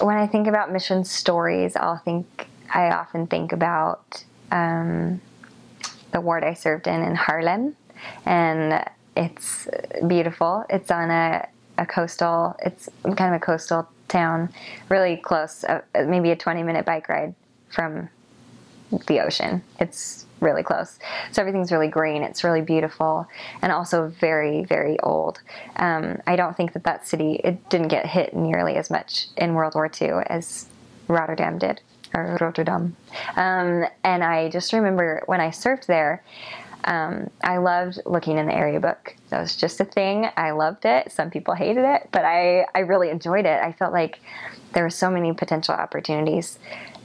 when I think about mission stories, I often think about the ward I served in Haarlem, and it's beautiful. It's on it's kind of a coastal town, really close, maybe a 20-minute bike ride from the ocean. It's really close. So everything's really green. It's really beautiful, and also very, very old. I don't think that city, it didn't get hit nearly as much in World War II as Rotterdam did, or Rotterdam. And I just remember when I served there, I loved looking in the area book. That was just a thing. I loved it. Some people hated it, but I really enjoyed it. I felt like there were so many potential opportunities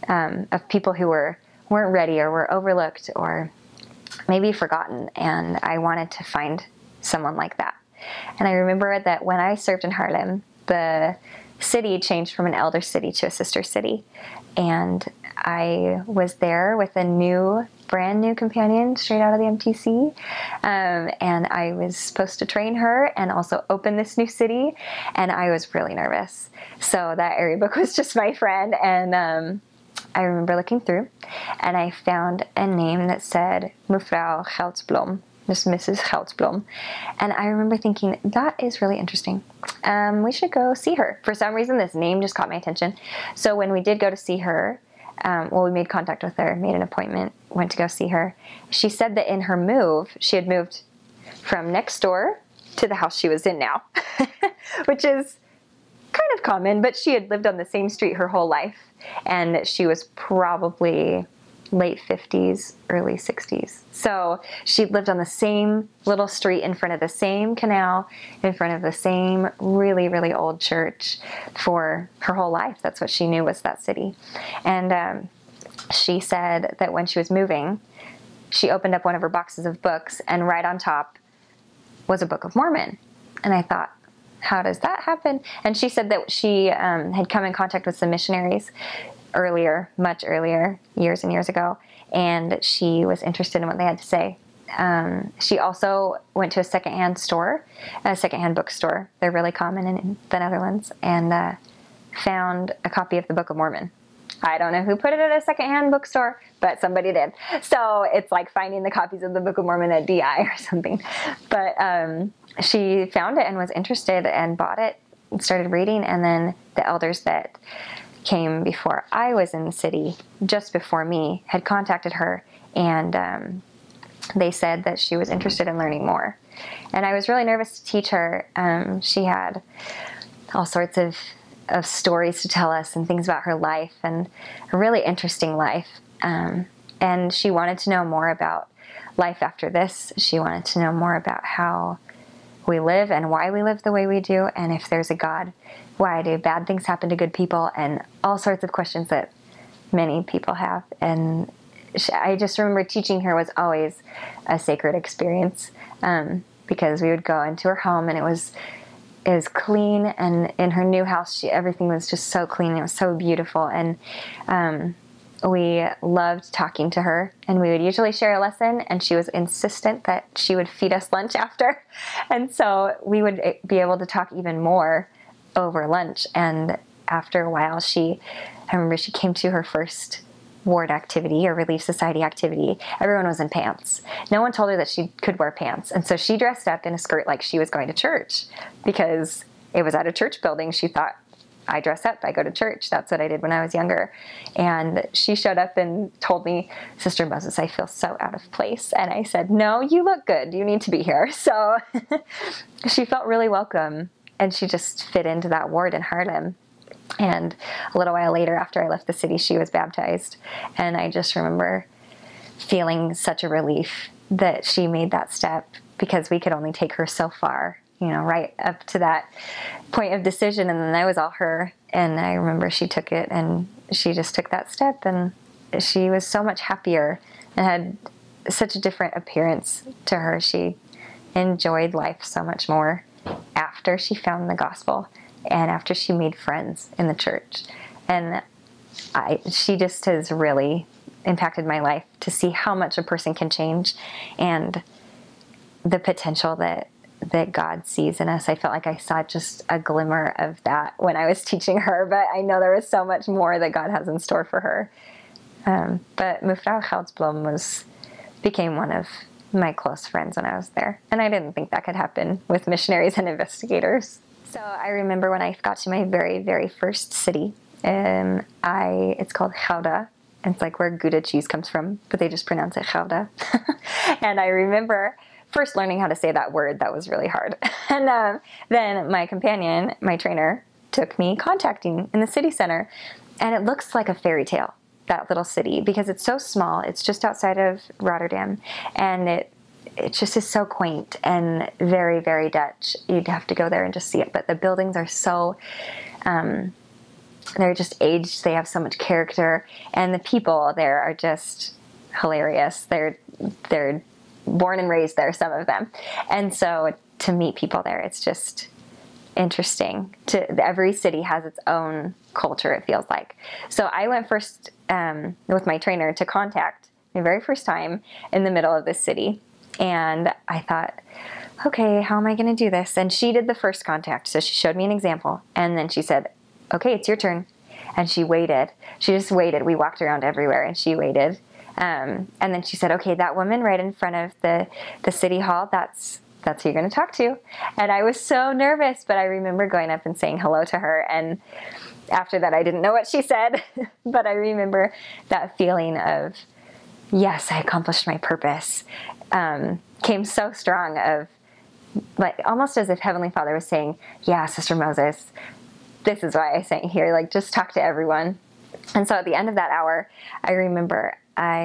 of people who weren't ready or were overlooked or maybe forgotten, and I wanted to find someone like that. And I remember that when I served in Haarlem, the city changed from an elder city to a sister city, and I was there with a brand new companion straight out of the MTC, and I was supposed to train her and also open this new city, and I was really nervous. So that area book was just my friend, and I remember looking through, and I found a name that said Mevrouw Goudsblom, Miss Mrs. Goudsblom, and I remember thinking, that is really interesting. We should go see her. For some reason, this name just caught my attention. So when we did go to see her, we made contact with her, made an appointment, went to go see her. She said that in her move, she had moved from next door to the house she was in now, which is kind of common, but she had lived on the same street her whole life, and she was probably late 50s, early 60s. So she'd lived on the same little street in front of the same canal, in front of the same really, really old church for her whole life. That's what she knew was that city. And she said that when she was moving, she opened up one of her boxes of books, and right on top was a Book of Mormon. And I thought, how does that happen? And she said that she had come in contact with some missionaries earlier, much earlier, years and years ago, and she was interested in what they had to say. She also went to a secondhand bookstore. They're really common in the Netherlands, and found a copy of the Book of Mormon. I don't know who put it at a secondhand bookstore, but somebody did. So it's like finding the copies of the Book of Mormon at DI or something. But she found it and was interested and bought it and started reading, and then the elders that came before I was in the city, just before me, had contacted her, and they said that she was interested in learning more. And I was really nervous to teach her. She had all sorts of stories to tell us and things about her life, and a really interesting life. And she wanted to know more about life after this. She wanted to know more about how we live and why we live the way we do, and if there's a God, why do bad things happen to good people, and all sorts of questions that many people have. And I just remember teaching her was always a sacred experience, because we would go into her home, and it was clean, and in her new house, everything was just so clean, and it was so beautiful, and we loved talking to her, and we would usually share a lesson, and she was insistent that she would feed us lunch after, and so we would be able to talk even more over lunch. And after a while, I remember she came to her first ward activity or Relief Society activity. Everyone was in pants. No one told her that she could wear pants, and so she dressed up in a skirt like she was going to church, because it was at a church building. She thought, I dress up, I go to church. That's what I did when I was younger. And she showed up and told me, Sister Moses, I feel so out of place. And I said, no, you look good. You need to be here. So she felt really welcome, and she just fit into that ward in Haarlem. And a little while later, after I left the city, she was baptized. And I just remember feeling such a relief that she made that step, because we could only take her so far, right up to that point of decision, and then that was all her. And I remember she took it, and she just took that step, and she was so much happier and had such a different appearance to her. She enjoyed life so much more after she found the gospel and after she made friends in the church. And she just has really impacted my life to see how much a person can change, and the potential that that God sees in us. I felt like I saw just a glimmer of that when I was teaching her, but I know there was so much more that God has in store for her. But Mevrouw Goudsblom became one of my close friends when I was there, and I didn't think that could happen with missionaries and investigators. So I remember when I got to my very, very first city, it's called Gouda. It's like where Gouda cheese comes from, but they just pronounce it Gouda. And I remember first learning how to say that word. That was really hard. And then my companion, my trainer, took me contacting in the city center. And it looks like a fairy tale, that little city, because it's so small. It's just outside of Rotterdam. And it just is so quaint and very, very Dutch. You'd have to go there and just see it. But the buildings are so... they're just aged. They have so much character, and the people there are just hilarious. They're born and raised there, some of them, and so to meet people there, it's just interesting. Every city has its own culture, it feels like. So I went first with my trainer to contact my very first time in the middle of this city, and I thought, okay, how am I going to do this? And she did the first contact, so she showed me an example, and then she said, okay, it's your turn. And she waited. She just waited. We walked around everywhere and she waited. And then she said, okay, that woman right in front of the city hall, that's who you're going to talk to. And I was so nervous, but I remember going up and saying hello to her. And after that, I didn't know what she said, but I remember that feeling of, yes, I accomplished my purpose. Came so strong of, like, almost as if Heavenly Father was saying, yeah, Sister Moses, this is why I sent you here, like, just talk to everyone. And so at the end of that hour, I remember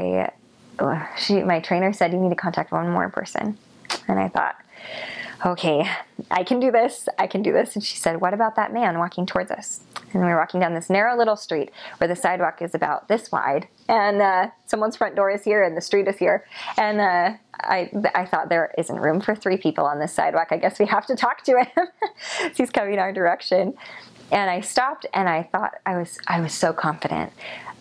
my trainer said, you need to contact one more person. And I thought, okay, I can do this. I can do this. And she said, what about that man walking towards us? And we were walking down this narrow little street where the sidewalk is about this wide. And someone's front door is here and the street is here. And I thought, there isn't room for 3 people on this sidewalk. I guess we have to talk to him. He's coming our direction. And I stopped and I thought, I was so confident.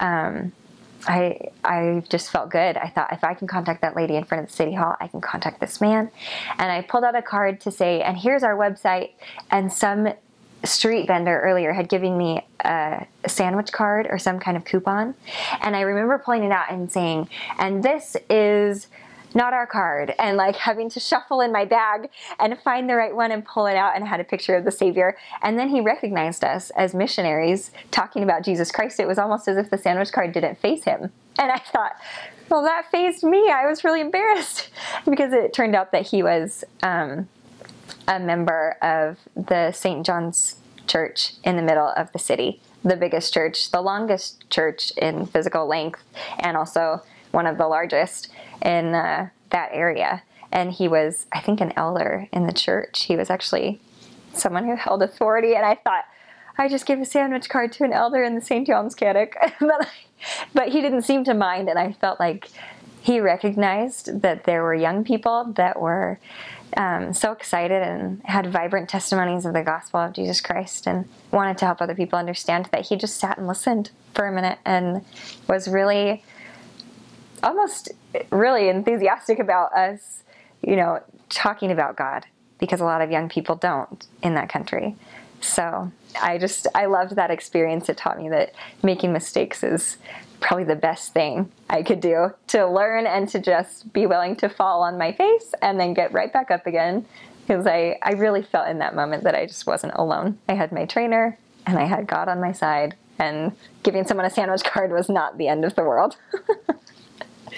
I just felt good. I thought, if I can contact that lady in front of the city hall, I can contact this man. And I pulled out a card to say, and here's our website. And some street vendor earlier had given me a sandwich card or some kind of coupon. And I remember pulling it out and saying, and this is not our card, and like having to shuffle in my bag and find the right one and pull it out, and had a picture of the Savior. And then he recognized us as missionaries talking about Jesus Christ. It was almost as if the sandwich card didn't faze him. And I thought, well, that fazed me. I was really embarrassed because it turned out that he was a member of the St. John's Church in the middle of the city, the biggest church, the longest church in physical length, and also one of the largest in that area. And he was, I think, an elder in the church. He was actually someone who held authority. And I thought, I just gave a sandwich card to an elder in the St. John's Kerk. But he didn't seem to mind. And I felt like he recognized that there were young people that were so excited and had vibrant testimonies of the gospel of Jesus Christ, and wanted to help other people understand, that he just sat and listened for a minute and was really, almost really enthusiastic about us, talking about God, because a lot of young people don't in that country. So I loved that experience. It taught me that making mistakes is probably the best thing I could do, to learn and to just be willing to fall on my face and then get right back up again. Because I really felt in that moment that I just wasn't alone. I had my trainer and I had God on my side, and giving someone a sandwich card was not the end of the world.